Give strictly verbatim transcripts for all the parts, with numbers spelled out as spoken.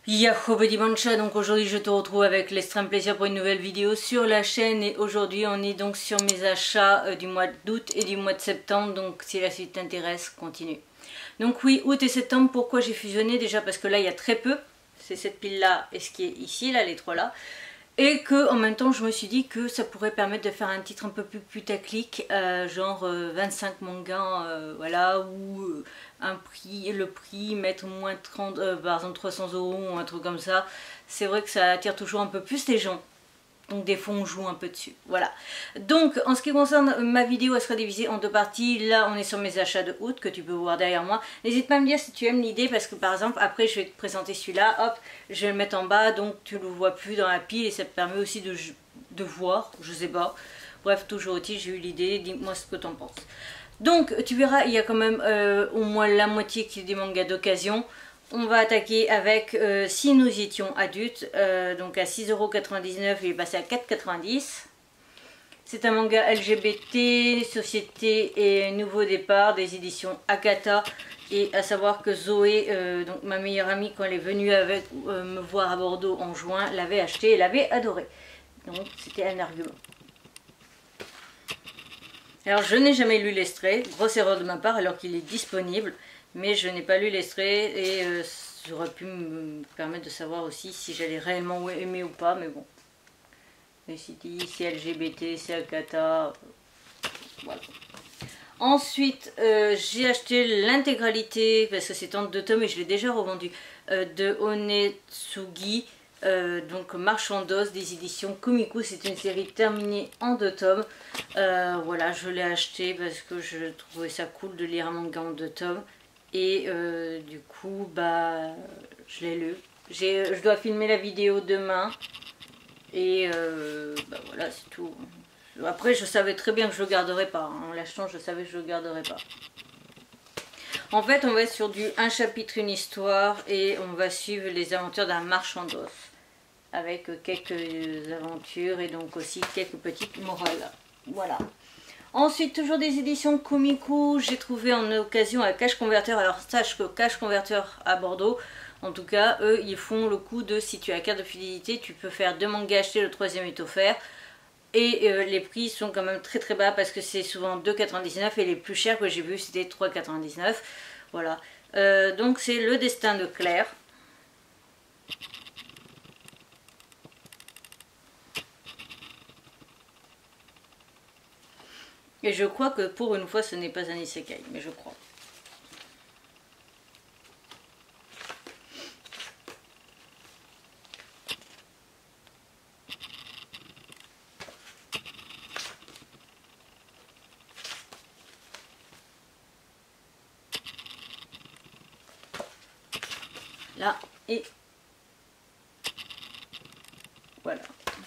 Yahoo Body Mancha, donc aujourd'hui je te retrouve avec l'extrême plaisir pour une nouvelle vidéo sur la chaîne et aujourd'hui on est donc sur mes achats euh, du mois d'août et du mois de septembre, donc si la suite t'intéresse, continue. Donc oui, août et septembre, pourquoi j'ai fusionné? Déjà parce que là il y a très peu, c'est cette pile là et ce qui est ici, là les trois là. Et que en même temps je me suis dit que ça pourrait permettre de faire un titre un peu plus putaclic, euh, genre euh, vingt-cinq mangas, euh, voilà, ou euh, un prix, le prix, mettre moins trente, euh, par exemple trois cents euros ou un truc comme ça. C'est vrai que ça attire toujours un peu plus les gens. Donc des fois on joue un peu dessus, voilà. Donc en ce qui concerne ma vidéo, elle sera divisée en deux parties. Là on est sur mes achats de août que tu peux voir derrière moi. N'hésite pas à me dire si tu aimes l'idée parce que par exemple après je vais te présenter celui-là, hop, je vais le mettre en bas donc tu le vois plus dans la pile et ça te permet aussi de, de voir, je sais pas. Bref, toujours aussi j'ai eu l'idée, dis-moi ce que tu en penses. Donc tu verras, il y a quand même euh, au moins la moitié qui est des mangas d'occasion. On va attaquer avec euh, Si nous étions adultes, euh, donc à six euros quatre-vingt-dix-neuf, il est passé à quatre euros quatre-vingt-dix. C'est un manga L G B T, société et nouveau départ des éditions Akata. Et à savoir que Zoé, euh, donc ma meilleure amie, quand elle est venue avec, euh, me voir à Bordeaux en juin, l'avait acheté et l'avait adoré. Donc c'était un argument. Alors je n'ai jamais lu l'extrait, grosse erreur de ma part alors qu'il est disponible. Mais je n'ai pas lu l'extrait et euh, ça aurait pu me permettre de savoir aussi si j'allais réellement aimer ou pas, mais bon. Mais si c'est L G B T, c'est Akata, euh, voilà. Ensuite, euh, j'ai acheté l'intégralité, parce que c'est en deux tomes et je l'ai déjà revendu, euh, de Onetsugi, euh, donc Marchand d'os des éditions Komiku. C'est une série terminée en deux tomes. Euh, voilà, je l'ai acheté parce que je trouvais ça cool de lire un manga en deux tomes. Et euh, du coup, bah, je l'ai lu. Je dois filmer la vidéo demain. Et euh, bah voilà, c'est tout. Après, je savais très bien que je le garderais pas. En l'achetant, je savais que je le garderais pas. En fait, on va être sur du un chapitre, une histoire. Et on va suivre les aventures d'un marchand d'os. Avec quelques aventures et donc aussi quelques petites morales. Voilà. Ensuite, toujours des éditions Komiku, j'ai trouvé en occasion à Cash Converter. Alors sache que Cash Converter à Bordeaux, en tout cas, eux, ils font le coup de, si tu as carte de fidélité, tu peux faire deux mangas achetés, le troisième est offert. Et euh, les prix sont quand même très très bas parce que c'est souvent deux euros quatre-vingt-dix-neuf et les plus chers que j'ai vus c'était trois euros quatre-vingt-dix-neuf. Voilà. Euh, donc c'est Le Destin de Claire. Et je crois que pour une fois ce n'est pas un isekai, mais je crois. Là, et voilà.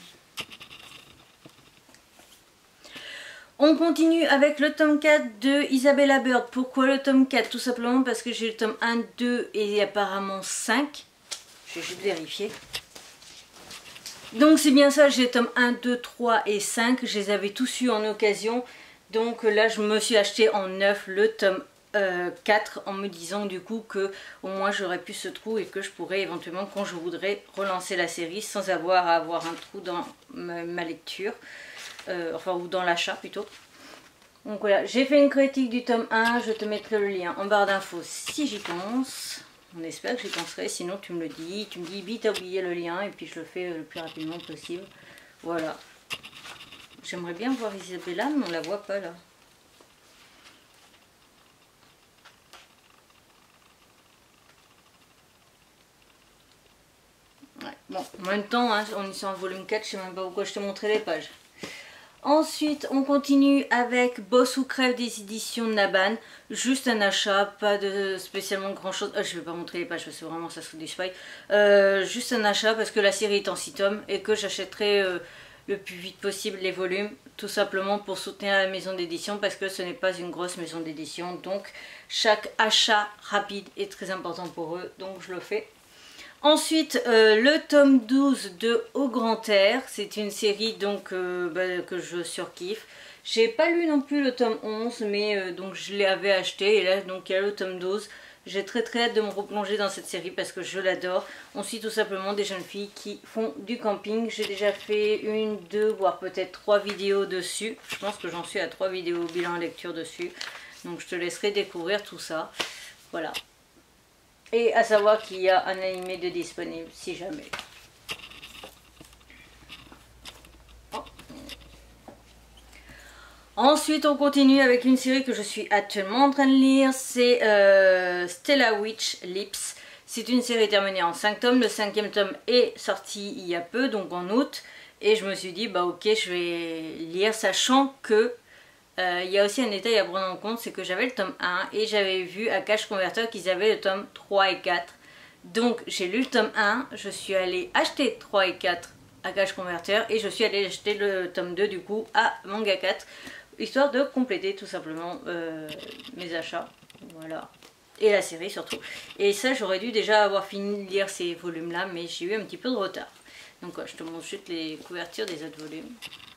On continue avec le tome quatre de Isabella Bird. Pourquoi le tome quatre? Tout simplement parce que j'ai le tome un, deux et apparemment cinq. Je vais juste vérifier. Donc c'est bien ça, j'ai le tome un, deux, trois et cinq. Je les avais tous eus en occasion. Donc là je me suis acheté en neuf le tome euh, quatre en me disant du coup que au moins j'aurais pu ce trou et que je pourrais éventuellement quand je voudrais relancer la série sans avoir à avoir un trou dans ma, ma lecture. Euh, enfin ou dans l'achat plutôt. Donc voilà, j'ai fait une critique du tome un, je te mettrai le lien en barre d'infos si j'y pense. On espère que j'y penserai, sinon tu me le dis, tu me dis vite à oublier le lien et puis je le fais le plus rapidement possible. Voilà. J'aimerais bien voir Isabella mais on la voit pas là. Ouais. Bon, en même temps, hein, on est sur un volume quatre, je sais même pas pourquoi je te montrais les pages. Ensuite, on continue avec Boss ou Crève des éditions Naban. Juste un achat, pas de spécialement grand chose. Ah, je vais pas montrer les pages parce que vraiment ça serait du spoil. Euh, juste un achat parce que la série est en six tomes et que j'achèterai euh, le plus vite possible les volumes. Tout simplement pour soutenir la maison d'édition parce que ce n'est pas une grosse maison d'édition. Donc chaque achat rapide est très important pour eux. Donc je le fais. Ensuite, euh, le tome douze de Au Grand Air, c'est une série donc euh, bah, que je surkiffe. J'ai pas lu non plus le tome onze, mais euh, donc je l'avais acheté et là donc il y a le tome douze. J'ai très très hâte de me replonger dans cette série parce que je l'adore. On suit tout simplement des jeunes filles qui font du camping. J'ai déjà fait une, deux, voire peut-être trois vidéos dessus. Je pense que j'en suis à trois vidéos bilan lecture dessus. Donc je te laisserai découvrir tout ça. Voilà. Et à savoir qu'il y a un animé de disponible si jamais. Ensuite on continue avec une série que je suis actuellement en train de lire, c'est euh, Stella Witch Lips. C'est une série terminée en cinq tomes, le cinquième tome est sorti il y a peu, donc en août. Et je me suis dit bah ok je vais lire, sachant que euh, il y a aussi un détail à prendre en compte, c'est que j'avais le tome un et j'avais vu à Cash Converter qu'ils avaient le tome trois et quatre. Donc j'ai lu le tome un, je suis allée acheter trois et quatre à Cash Converter et je suis allée acheter le tome deux du coup à Manga quatre. Histoire de compléter tout simplement euh, mes achats, voilà, et la série surtout. Et ça j'aurais dû déjà avoir fini de lire ces volumes là, mais j'ai eu un petit peu de retard. Donc ouais, je te montre juste les couvertures des autres volumes.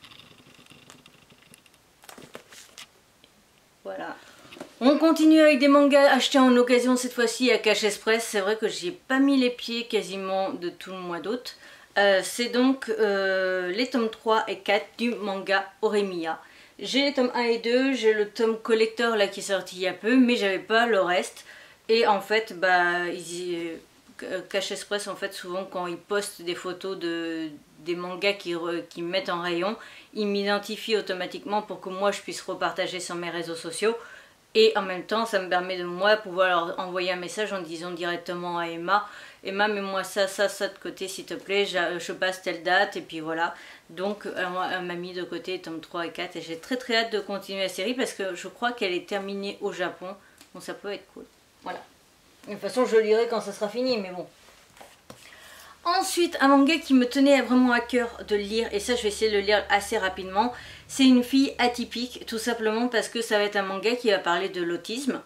Voilà. On continue avec des mangas achetés en occasion cette fois-ci à Cash Express. C'est vrai que j'y ai pas mis les pieds quasiment de tout le mois d'août. Euh, c'est donc euh, les tomes trois et quatre du manga Oremiya. J'ai les tomes un et deux, j'ai le tome collector là qui est sorti il y a peu, mais j'avais pas le reste. Et en fait, bah, ils, Cash Express, en fait, souvent quand ils postent des photos de, des mangas qu'ils qui mettent en rayon, ils m'identifient automatiquement pour que moi je puisse repartager sur mes réseaux sociaux. Et en même temps, ça me permet de moi pouvoir leur envoyer un message en disant directement à Emma, Emma, mets-moi ça, ça, ça de côté s'il te plaît, je, je passe telle date, et puis voilà. Donc elle m'a mis de côté tome trois et quatre, et j'ai très très hâte de continuer la série parce que je crois qu'elle est terminée au Japon, donc ça peut être cool. Voilà. De toute façon, je lirai quand ça sera fini, mais bon. Ensuite, un manga qui me tenait vraiment à cœur de lire, et ça je vais essayer de le lire assez rapidement, c'est Une fille atypique, tout simplement parce que ça va être un manga qui va parler de l'autisme,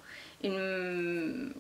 une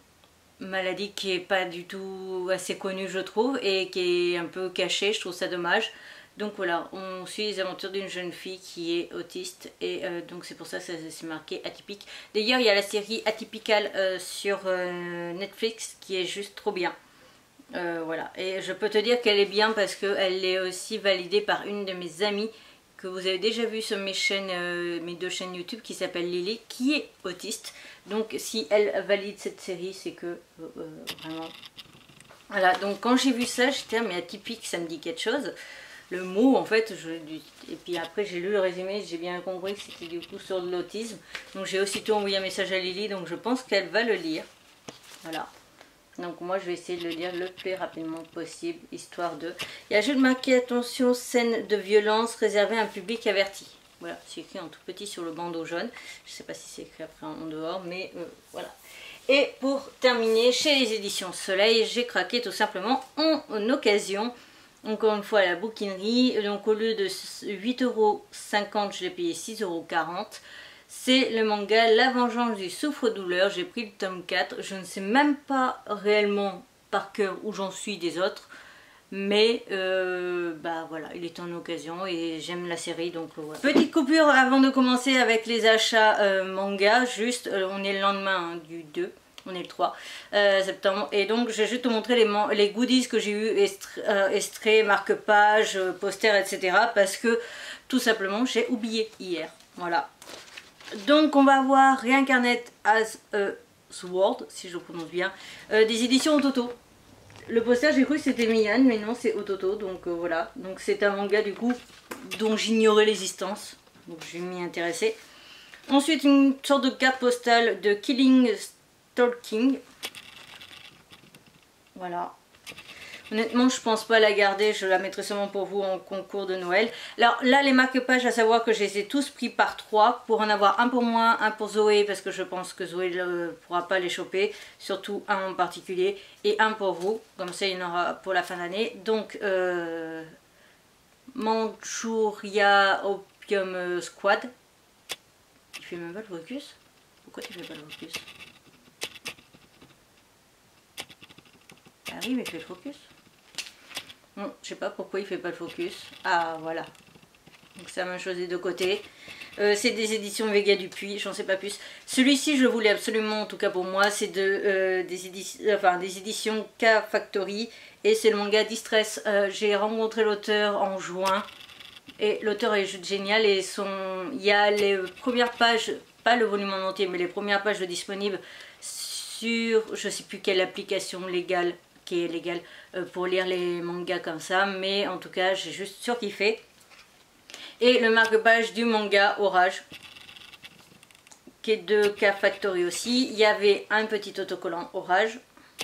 maladie qui est pas du tout assez connue je trouve, et qui est un peu cachée, je trouve ça dommage. Donc voilà, on suit les aventures d'une jeune fille qui est autiste, et euh, donc c'est pour ça que c'est marqué atypique. D'ailleurs il y a la série Atypical euh, sur euh, Netflix qui est juste trop bien. Euh, voilà, et je peux te dire qu'elle est bien parce qu'elle est aussi validée par une de mes amies que vous avez déjà vu sur mes chaînes, euh, mes deux chaînes YouTube, qui s'appelle Lily, qui est autiste. Donc si elle valide cette série, c'est que euh, euh, vraiment... Voilà, donc quand j'ai vu ça, j'étais mais atypique, ça me dit quelque chose. Le mot en fait, je... et puis après j'ai lu le résumé, j'ai bien compris que c'était du coup sur l'autisme. Donc j'ai aussitôt envoyé un message à Lily, donc je pense qu'elle va le lire. Voilà. Donc moi je vais essayer de le lire le plus rapidement possible, histoire de... Il y a juste marqué attention, scène de violence réservée à un public averti. Voilà, c'est écrit en tout petit sur le bandeau jaune. Je ne sais pas si c'est écrit après en dehors, mais euh, voilà. Et pour terminer, chez les éditions Soleil, j'ai craqué tout simplement en, en occasion. Encore une fois à la bouquinerie. Donc au lieu de huit euros cinquante, je l'ai payé six euros quarante. C'est le manga La Vengeance du Souffre-Douleur. J'ai pris le tome quatre. Je ne sais même pas réellement par cœur où j'en suis des autres. Mais euh, bah voilà, il est en occasion et j'aime la série, donc euh, voilà. Petite coupure avant de commencer avec les achats euh, manga. Juste, euh, on est le lendemain hein, du deux. On est le trois euh, septembre. Et donc je vais juste te montrer les, les goodies que j'ai eu, extraits, euh, extraits, marque-pages, euh, posters, et cetera. Parce que tout simplement j'ai oublié hier. Voilà. Donc on va voir Reincarnate as a Sword, si je prononce bien, euh, des éditions Ototo. Le poster j'ai cru que c'était Mian, mais non c'est Ototo, donc euh, voilà. Donc c'est un manga du coup dont j'ignorais l'existence, donc je vais m'y intéresser. Ensuite une sorte de carte postale de Killing Stalking. Voilà. Honnêtement, je pense pas la garder, je la mettrai seulement pour vous en concours de Noël. Alors là, les marque-pages, à savoir que je les ai tous pris par trois, pour en avoir un pour moi, un pour Zoé, parce que je pense que Zoé ne pourra pas les choper, surtout un en particulier, et un pour vous, comme ça il y en aura pour la fin d'année. Donc, euh, Manchuria Opium Squad. Il fait même pas le focus? Pourquoi tu fais pas le focus? Ah oui, mais il fait le focus. Bon, je sais pas pourquoi il fait pas le focus. Ah voilà. Donc c'est la même chose des deux côtés. Euh, c'est des éditions Vega Dupuis, j'en sais pas plus. Celui-ci, je voulais absolument, en tout cas pour moi, c'est de, euh, des, éditions, enfin, des éditions K Factory. Et c'est le manga Distress. Euh, J'ai rencontré l'auteur en juin. Et l'auteur est juste génial. Et son... il y a les premières pages, pas le volume en entier, mais les premières pages disponibles sur, je sais plus quelle application légale, qui est légale, euh, pour lire les mangas comme ça. Mais en tout cas, j'ai juste surkiffé. Et le marque-page du manga Orage, qui est de K Factory aussi. Il y avait un petit autocollant Orage.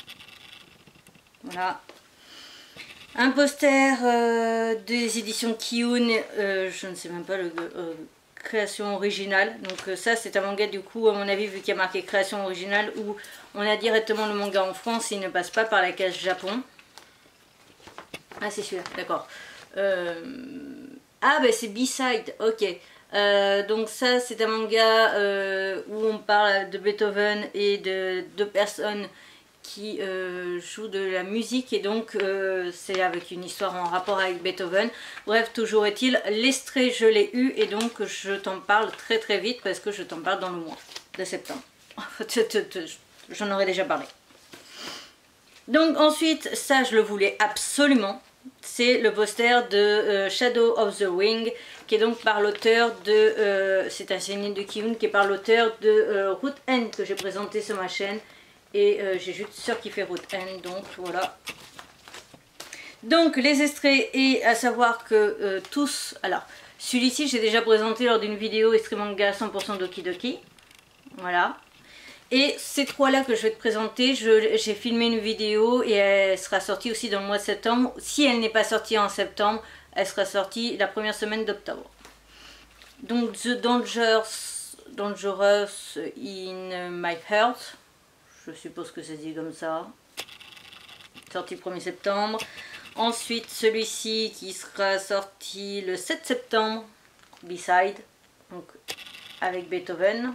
Voilà. Un poster euh, des éditions Kiyun, euh, je ne sais même pas, le euh, création originale. Donc euh, ça c'est un manga du coup, à mon avis, vu qu'il y a marqué création originale, où on a directement le manga en France, il ne passe pas par la case Japon. Ah c'est celui-là, d'accord. Euh... Ah ben c'est B-Side, ok. Euh, donc ça c'est un manga euh, où on parle de Beethoven et de deux personnes qui euh, jouent de la musique, et donc euh, c'est avec une histoire en rapport avec Beethoven. Bref, toujours est-il, l'extrait je l'ai eu et donc je t'en parle très très vite parce que je t'en parle dans le mois de septembre. J'en aurais déjà parlé. Donc ensuite, ça je le voulais absolument. C'est le poster de euh, Shadow of the Wing, qui est donc par l'auteur de... Euh, c'est un série de Kiyun qui est par l'auteur de euh, Root End que j'ai présenté sur ma chaîne. Et euh, j'ai juste surkiffé Root End, donc voilà. Donc les extraits, et à savoir que euh, tous... Alors, celui-ci j'ai déjà présenté lors d'une vidéo extrait manga cent pour cent Doki Doki. Voilà. Et ces trois-là que je vais te présenter, j'ai filmé une vidéo et elle sera sortie aussi dans le mois de septembre. Si elle n'est pas sortie en septembre, elle sera sortie la première semaine d'octobre. Donc The Dangerous, Dangerous in My Heart, je suppose que c'est dit comme ça, sorti le premier septembre. Ensuite celui-ci qui sera sorti le sept septembre, B-Side, donc avec Beethoven.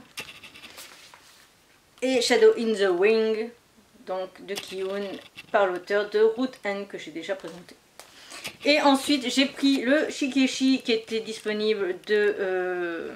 Et Shadow in the Wing, donc de Kiyun, par l'auteur de Root End que j'ai déjà présenté. Et ensuite j'ai pris le Shikeshi qui était disponible de euh,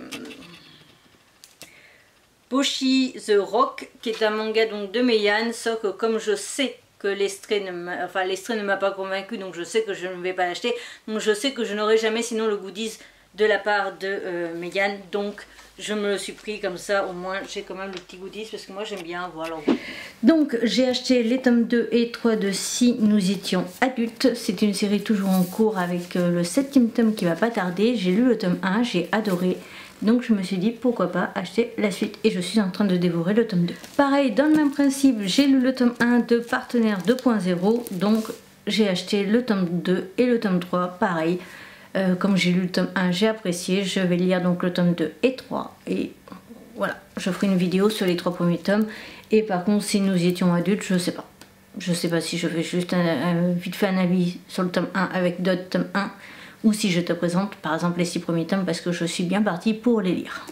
Boshi the Rock, qui est un manga donc de Meian, sauf que comme je sais que l'extrait ne m'a enfin, l'extrait ne m'a pas convaincu, donc je sais que je ne vais pas l'acheter, donc je sais que je n'aurai jamais sinon le goodies de la part de euh, Meian, donc je me le suis pris comme ça, au moins j'ai quand même le petit goodies parce que moi j'aime bien avoir leur goût. Donc j'ai acheté les tomes deux et trois de Si nous étions adultes. C'est une série toujours en cours avec euh, le septième tome qui va pas tarder. J'ai lu le tome un, j'ai adoré. Donc je me suis dit pourquoi pas acheter la suite. Et je suis en train de dévorer le tome deux. Pareil, dans le même principe, j'ai lu le tome un de Partenaire deux point zéro. Donc j'ai acheté le tome deux et le tome trois, pareil. Euh, comme j'ai lu le tome un, j'ai apprécié. Je vais lire donc le tome deux et trois. Et voilà, je ferai une vidéo sur les trois premiers tomes. Et par contre, si nous étions adultes, je sais pas. Je sais pas si je fais juste un, un, vite fait un avis sur le tome un avec d'autres tomes un. Ou si je te présente par exemple les six premiers tomes parce que je suis bien partie pour les lire.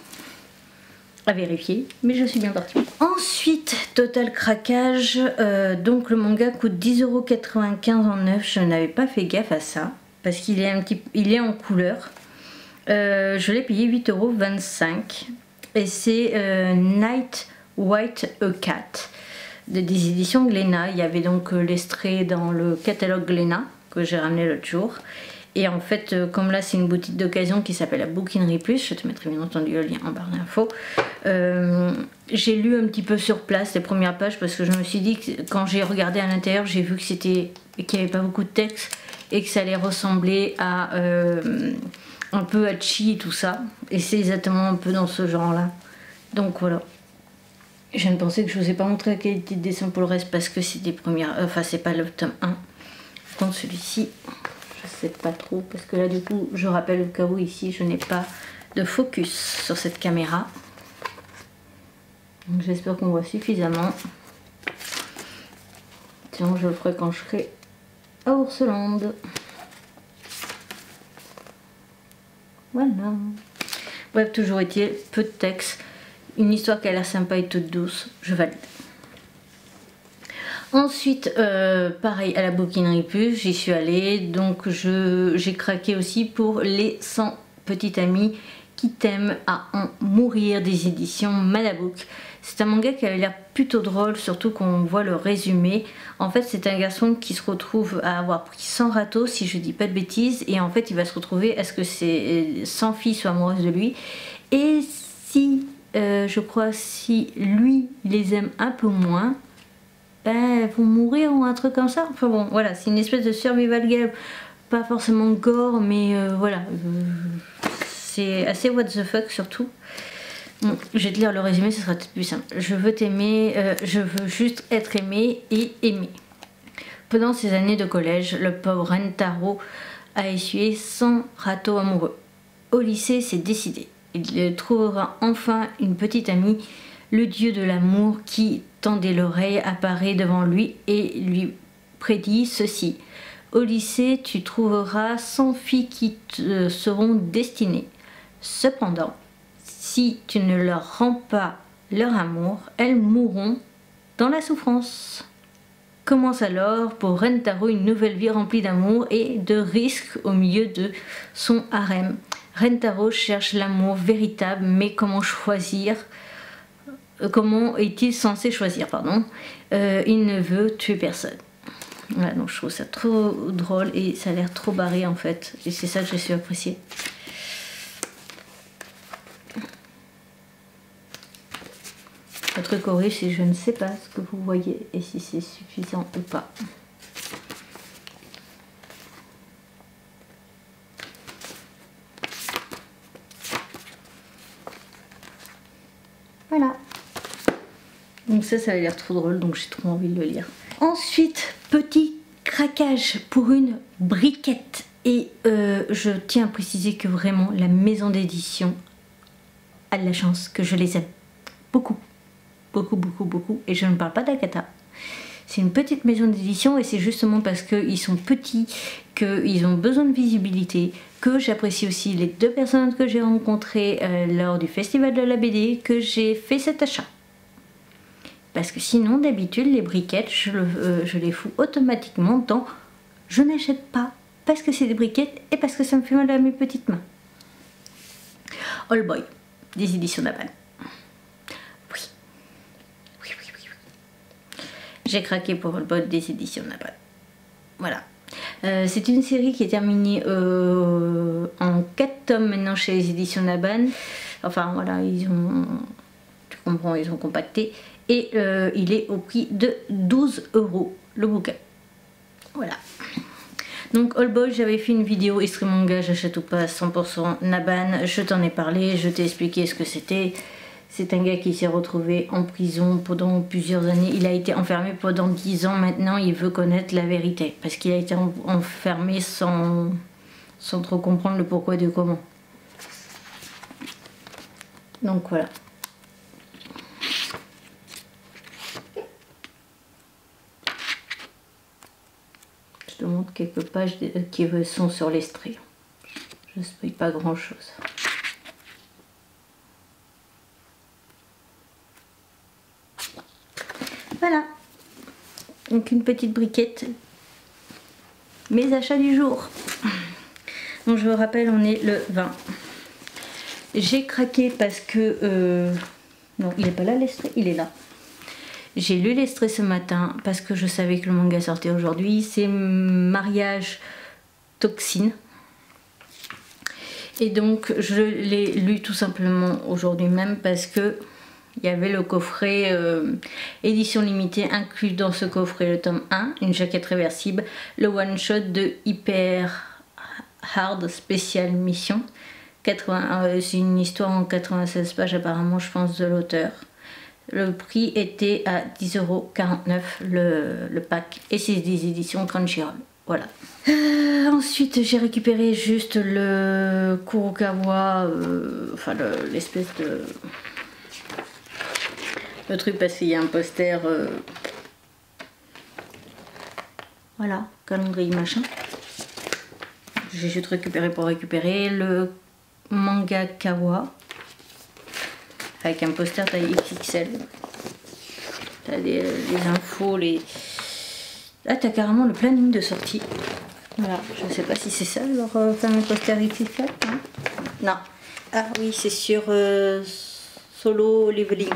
À vérifier, mais je suis bien partie. Ensuite, total craquage. Euh, donc le manga coûte dix euros quatre-vingt-quinze en neuf. Je n'avais pas fait gaffe à ça. Parce qu'il est un petit, il est en couleur. Euh, je l'ai payé huit euros vingt-cinq. Et c'est euh, Night White a Cat de, des éditions Glénat. Il y avait donc euh, l'extrait dans le catalogue Glénat que j'ai ramené l'autre jour. Et en fait, euh, comme là c'est une boutique d'occasion qui s'appelle la Bouquinerie Plus, je te mettrai bien entendu le lien en barre d'infos. Euh, j'ai lu un petit peu sur place les premières pages parce que je me suis dit que quand j'ai regardé à l'intérieur, j'ai vu que c'était qu'il n'y avait pas beaucoup de texte. Et que ça allait ressembler à euh, un peu à Chi et tout ça. Et c'est exactement un peu dans ce genre là. Donc voilà. Je viens de penser que je ne vous ai pas montré la qualité de dessin pour le reste parce que c'est des premières. Enfin c'est pas le tome un. Par contre celui-ci, je sais pas trop. Parce que là du coup, je rappelle au cas où ici je n'ai pas de focus sur cette caméra. Donc j'espère qu'on voit suffisamment. Sinon je le ferai quand je serai à Ourselande. Voilà. Bref, toujours est-il, peu de texte. Une histoire qui a l'air sympa et toute douce. Je valide. Ensuite, euh, pareil, à la Bouquinerie Plus, j'y suis allée. Donc j'ai craqué aussi pour les cent petites amies qui t'aime à en mourir des éditions Manabook. C'est un manga qui avait l'air plutôt drôle, surtout quand on voit le résumé. En fait, c'est un garçon qui se retrouve à avoir pris cent râteaux, si je dis pas de bêtises, et en fait, il va se retrouver à ce que ses cent filles soient amoureuses de lui. Et si, euh, je crois, si lui les aime un peu moins, ben, elles vont mourir ou un truc comme ça. Enfin bon, voilà, c'est une espèce de survival game, pas forcément gore, mais euh, voilà, euh, c'est assez what the fuck surtout. Bon, je vais te lire le résumé, ce sera peut-être plus simple. Je veux t'aimer, euh, je veux juste être aimé et aimé. Pendant ses années de collège, le pauvre Rentaro a essuyé cent râteaux amoureux. Au lycée, c'est décidé. Il trouvera enfin une petite amie. Le dieu de l'amour qui tendait l'oreille apparaît devant lui et lui prédit ceci. Au lycée, tu trouveras cent filles qui te seront destinées. Cependant, si tu ne leur rends pas leur amour, elles mourront dans la souffrance. Commence alors pour Rentaro une nouvelle vie remplie d'amour et de risques au milieu de son harem. Rentaro cherche l'amour véritable, mais comment choisir ? Comment est-il censé choisir, pardon euh, Il ne veut tuer personne. Voilà, donc je trouve ça trop drôle et ça a l'air trop barré en fait. Et c'est ça que j'ai su apprécier. Le truc horrible, c'est que je ne sais pas ce que vous voyez et si c'est suffisant ou pas. Voilà. Donc ça, ça a l'air trop drôle, donc j'ai trop envie de le lire. Ensuite, petit craquage pour une briquette. Et euh, je tiens à préciser que vraiment, la maison d'édition a de la chance que je les aime beaucoup. Beaucoup, beaucoup, beaucoup. Et je ne parle pas d'Akata. C'est une petite maison d'édition et c'est justement parce qu'ils sont petits, qu'ils ont besoin de visibilité, que j'apprécie aussi les deux personnes que j'ai rencontrées euh, lors du festival de la B D, que j'ai fait cet achat. Parce que sinon, d'habitude, les briquettes, je, le, euh, je les fous automatiquement dans « je n'achète pas » parce que c'est des briquettes et parce que ça me fait mal à mes petites mains. All Boy, des éditions Naban. Oui. Oui, oui, oui, oui. J'ai craqué pour All Boy des éditions Naban. Voilà. Euh, c'est une série qui est terminée euh, en quatre tomes maintenant chez les éditions Naban. Enfin, voilà, ils ont... Tu comprends, ils ont compacté. Et euh, il est au prix de douze euros le bouquin. Voilà. Donc All Boy, j'avais fait une vidéo Extrême Manga, j'achète ou pas cent pour cent Naban. Je t'en ai parlé, je t'ai expliqué ce que c'était. C'est un gars qui s'est retrouvé en prison pendant plusieurs années. Il a été enfermé pendant dix ans. Maintenant, il veut connaître la vérité. Parce qu'il a été enfermé sans, sans trop comprendre le pourquoi du comment. Donc voilà. Je te montre quelques pages qui sont sur l'extrait. Je ne spoil pas grand chose. Voilà. Donc une petite briquette. Mes achats du jour. Donc je vous rappelle, on est le vingt. J'ai craqué parce que... Euh... Non, il n'est pas là l'extrait, il est là. J'ai lu l'extrait ce matin parce que je savais que le manga sortait aujourd'hui. C'est Mariage Toxine. Et donc je l'ai lu tout simplement aujourd'hui même parce que il y avait le coffret euh, édition limitée inclus dans ce coffret, le tome un, une jaquette réversible, le one shot de Hyper Hard Special Mission. quatre-vingts, c'est une histoire en quatre-vingt-seize pages apparemment, je pense, de l'auteur. Le prix était à dix euros quarante-neuf le, le pack et c'est des éditions Crunchyroll. Voilà. Euh, ensuite, j'ai récupéré juste le Kurokawa, euh, enfin l'espèce le, de... Le truc parce qu'il y a un poster... Euh, voilà, calendrier machin. J'ai juste récupéré pour récupérer le manga Kawa. Avec un poster taille X X L. T'as les, les infos, les... Là, t'as carrément le planning de sortie. Voilà, je ne sais pas si c'est ça leur euh, fameux poster X X L. Hein, non, Ah oui, c'est sur euh, Solo Leveling.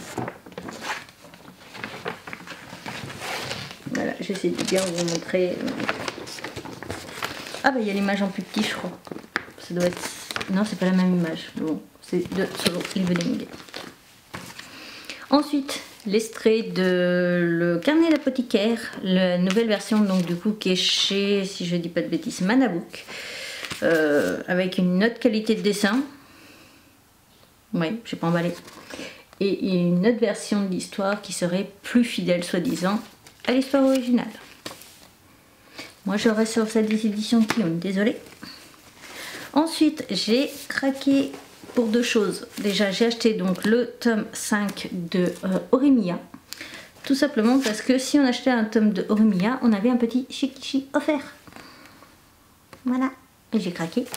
Voilà, j'essaie de bien vous montrer. Ah bah il y a l'image en plus petit, je crois. Ça doit être... Non, c'est pas la même image. Bon, c'est de Solo Leveling. Ensuite, l'extrait de Le Carnet d'apothicaire, la nouvelle version donc du coup qui est chez, si je dis pas de bêtises, Manabook, euh, avec une autre qualité de dessin. Oui, j'ai pas emballé. Et une autre version de l'histoire qui serait plus fidèle, soi-disant, à l'histoire originale. Moi, je reste sur cette édition Kiyun, désolée. Ensuite, j'ai craqué pour deux choses. Déjà, j'ai acheté donc le tome cinq de euh, Horimiya. Tout simplement parce que si on achetait un tome de Horimiya, on avait un petit Shikishi offert. Voilà, et j'ai craqué.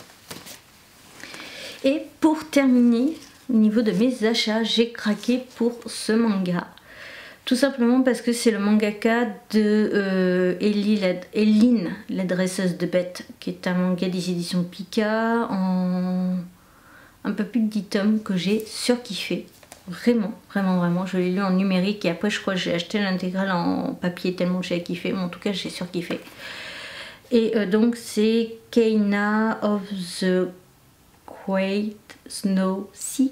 Et pour terminer, au niveau de mes achats, j'ai craqué pour ce manga. Tout simplement parce que c'est le mangaka de euh, Ellie, la, Eline, la dresseuse de bêtes, qui est un manga des éditions Pika en un peu plus de dix tomes que j'ai surkiffé. Vraiment, vraiment, vraiment. Je l'ai lu en numérique et après je crois que j'ai acheté l'intégrale en papier tellement j'ai kiffé. Mais en tout cas, j'ai surkiffé. Et euh, donc c'est Keina of the Great Snow Sea.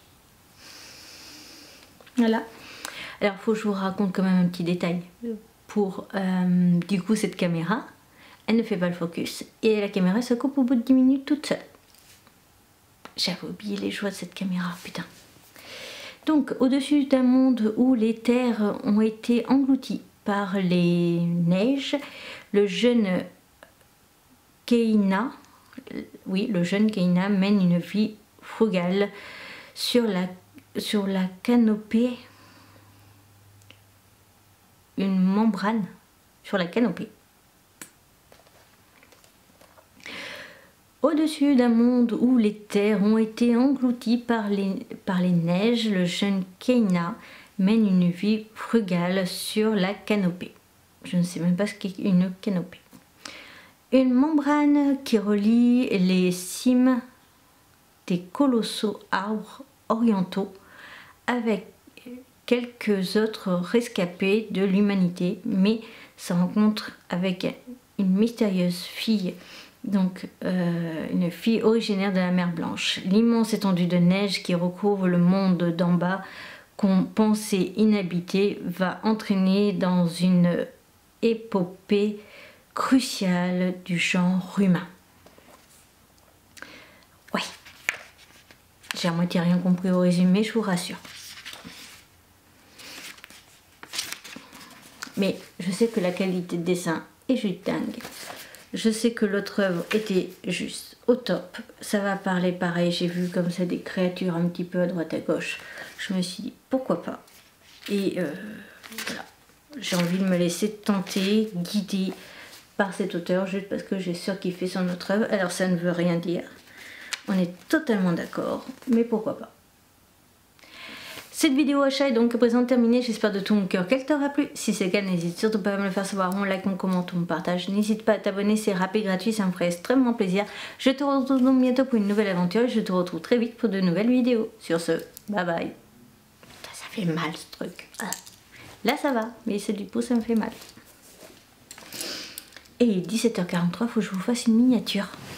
Voilà. Alors, il faut que je vous raconte quand même un petit détail. Pour, euh, du coup, cette caméra, elle ne fait pas le focus. Et la caméra se coupe au bout de dix minutes toute seule. J'avais oublié les joies de cette caméra, putain. Donc, au-dessus d'un monde où les terres ont été englouties par les neiges, le jeune Keina, oui, le jeune Keina mène une vie frugale sur la, sur la canopée... une membrane sur la canopée. Au-dessus d'un monde où les terres ont été englouties par les, par les neiges, le jeune Keina mène une vie frugale sur la canopée. Je ne sais même pas ce qu'est une canopée. Une membrane qui relie les cimes des colossaux arbres orientaux avec quelques autres rescapés de l'humanité, mais se rencontre avec une mystérieuse fille, donc euh, une fille originaire de la mer Blanche. L'immense étendue de neige qui recouvre le monde d'en bas, qu'on pensait inhabité, va entraîner dans une épopée cruciale du genre humain. Ouais, j'ai à moitié rien compris au résumé, je vous rassure. Mais je sais que la qualité de dessin est juste dingue. Je sais que l'autre œuvre était juste au top. Ça va parler pareil. J'ai vu comme ça des créatures un petit peu à droite à gauche. Je me suis dit pourquoi pas. Et euh, voilà. J'ai envie de me laisser tenter, guider par cet auteur juste parce que j'ai surkiffé son autre œuvre. Alors ça ne veut rien dire. On est totalement d'accord. Mais pourquoi pas. Cette vidéo achat est donc à présent terminée, j'espère de tout mon cœur qu'elle t'aura plu. Si c'est le cas, n'hésite surtout pas à me le faire savoir, on like, on commente, on partage. N'hésite pas à t'abonner, c'est rapide, gratuit, ça me ferait extrêmement plaisir. Je te retrouve donc bientôt pour une nouvelle aventure et je te retrouve très vite pour de nouvelles vidéos. Sur ce, bye bye. Putain, ça fait mal ce truc. Ah. Là ça va, mais c'est du coup ça me fait mal. Et dix-sept heures quarante-trois, faut que je vous fasse une miniature.